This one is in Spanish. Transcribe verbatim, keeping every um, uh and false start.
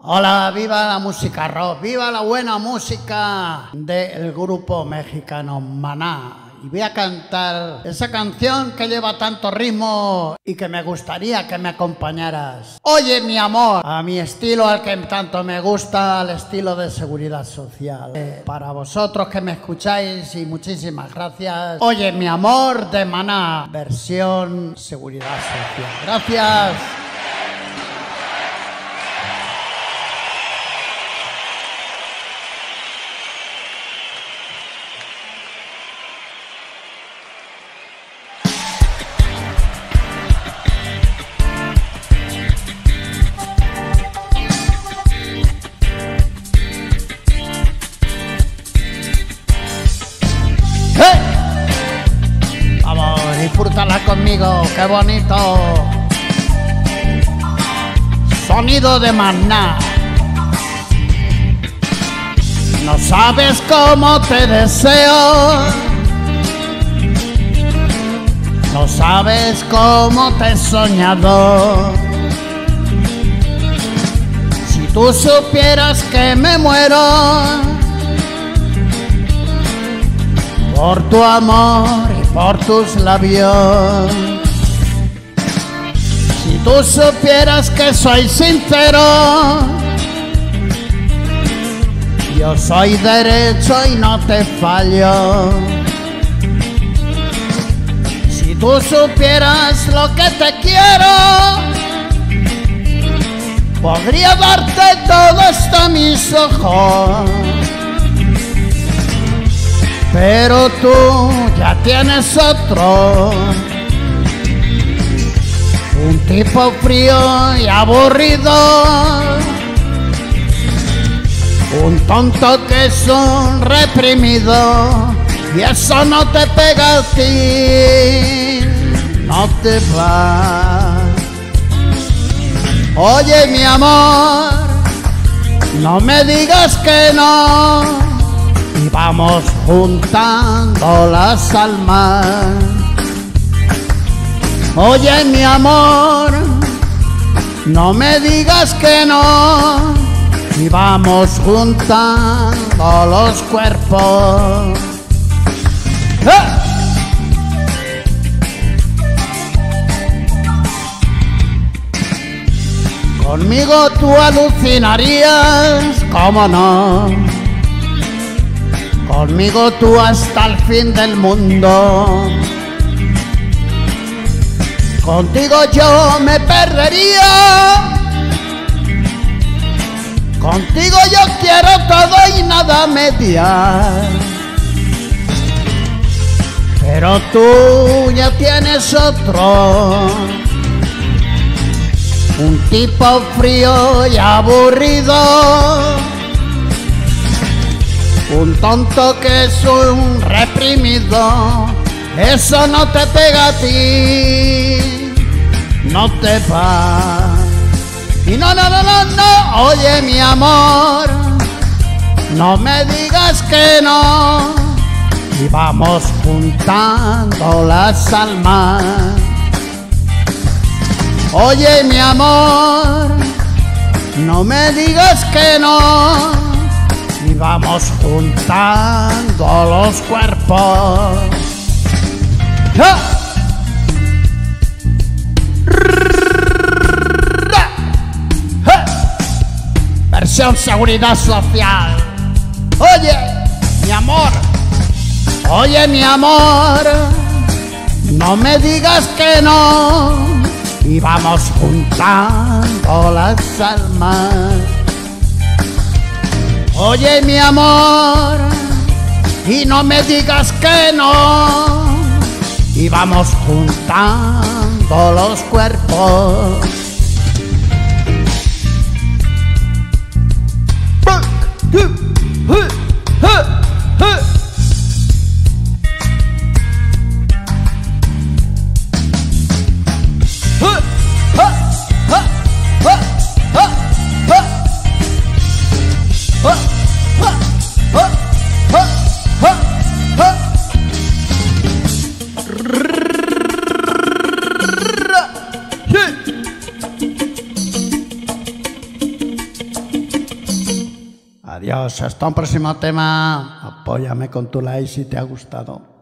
Hola, viva la música rock, viva la buena música del grupo mexicano Maná. Y voy a cantar esa canción que lleva tanto ritmo y que me gustaría que me acompañaras. Oye, mi amor, a mi estilo, al que tanto me gusta, al estilo de Seguridad Social. Eh, para vosotros que me escucháis, y muchísimas gracias. Oye, mi amor, de Maná, versión Seguridad Social. Gracias. Vamos, disfrútala conmigo, qué bonito. Sonido de Maná. No sabes cómo te deseo, no sabes cómo te he soñado. Si tú supieras que me muero por tu amor y por tus labios. Si tú supieras que soy sincero, yo soy derecho y no te fallo. Si tú supieras lo que te quiero, podría darte todo hasta mis ojos. Pero tú ya tienes otro, un tipo frío y aburrido, un tonto que es un reprimido, y eso no te pega a ti, no te va. Oye, mi amor, no me digas que no, y vamos juntando las almas. Oye, mi amor, no me digas que no, y vamos juntando los cuerpos. ¡Eh! Conmigo tú alucinarías, ¿cómo no? Conmigo tú hasta el fin del mundo. Contigo yo me perdería. Contigo yo quiero todo y nada mediar. Pero tú ya tienes otro, un tipo frío y aburrido, un tonto que es un reprimido. Eso no te pega a ti, no te va. Y no, no, no, no, no. Oye, mi amor, no me digas que no, y vamos juntando las almas. Oye, mi amor, no me digas que no, y vamos juntando los cuerpos. ¡Ja! ¡Ja! Versión Seguridad Social. Oye, mi amor, oye, mi amor, no me digas que no, y vamos juntando las almas. Oye, mi amor, y no me digas que no, y vamos juntando los cuerpos. Adiós, hasta un próximo tema. Apóyame con tu like si te ha gustado.